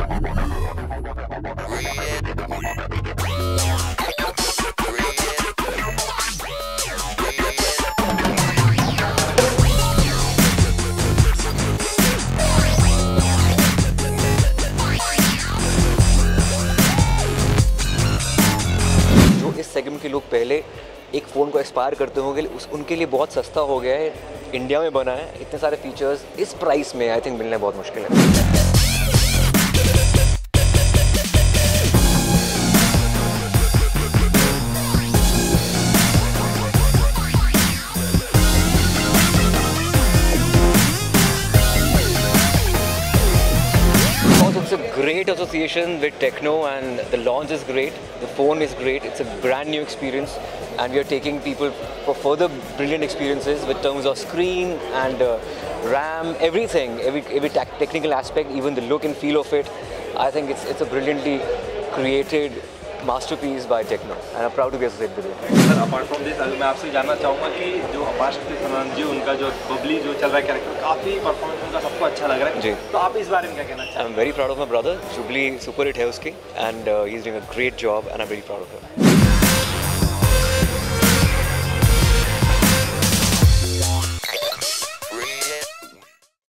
इस सेगमेंट के लोग पहले एक फ़ोन को एक्सपायर करते होंगे, उनके लिए बहुत सस्ता हो गया है, इंडिया में बना है, इतने सारे फीचर्स इस प्राइस में आई थिंक मिलना बहुत मुश्किल है। It's a great association with Tecno and the launch is great, the phone is great, it's a brand new experience and we are taking people for further brilliant experiences with terms of screen and RAM, everything, every technical aspect, even the look and feel of it. I think it's a brilliantly created masterpiece by Tecno and I'm proud to be associated with it. Sir, apart from this, मैं आपसे जानना चाहूँगा कि जो Ayushman Khurana जी उनका जो बबली जो चल रहा है कैरेक्टर काफ़ी परफॉर्मेंस उनका सबको अच्छा लग रहा है जी, तो आप इस बारे में क्या कहना चाहते हैं? I'm very proud of my brother, jubilee super hit है उसकी and he's doing a great job and I'm very proud of him.